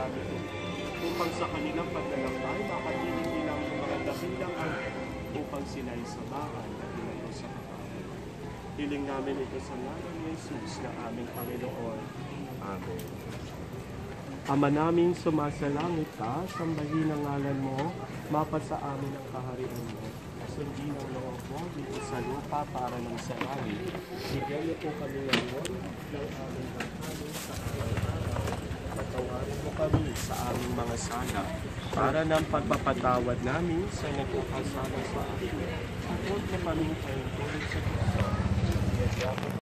namin upang sa kanilang paglalakbay, makapiling nilang yung mga dakilang upang sila ay samahan at ilayo sa kapatid. Hiling namin ito sa ngalan ni Jesus na aming Panginoon. Amen. Ama naming sumasalangit ka, sambahin ang ngalan mo, mapasa amin ang kaharian mo. Sundin ang loob mo dito sa lupa para ng sa langit. Bigyan niyo po kami ngayon ng aming pagkain sa araw-araw. Patawarin mo kami sa aming mga sala para ng pagpapatawad namin sa nagkakasala sa amin. At huwag mo kami kayo tulad sa Diyos.